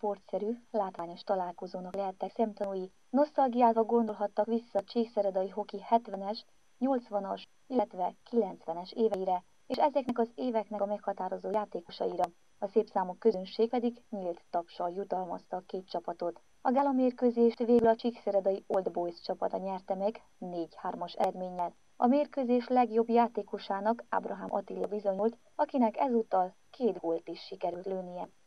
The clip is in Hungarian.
sportszerű, látványos találkozónak lehettek szemtanúi. Nosztalgiával gondolhattak vissza a csíkszeredai hoki 70-es, 80-as, illetve 90-es éveire, és ezeknek az éveknek a meghatározó játékosaira. A szépszámú közönség pedig nyílt tapssal jutalmazta a két csapatot. A gálamérkőzést végül a csíkszeredai Old Boys csapata nyerte meg 4-3-as eredménnyel. A mérkőzés legjobb játékosának Ábrahám Attila bizonyult, akinek ezúttal 2 gólt is sikerült lőnie.